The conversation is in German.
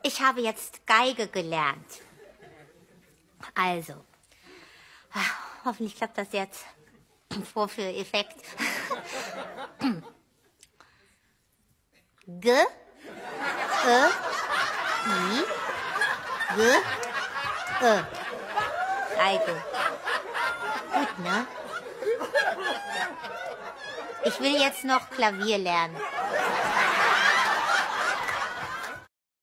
Ich habe jetzt Geige gelernt. Also, hoffentlich klappt das jetzt. Vorführeffekt. G, Ö, I, G, Ö. Geige. Gut, ne? Ich will jetzt noch Klavier lernen.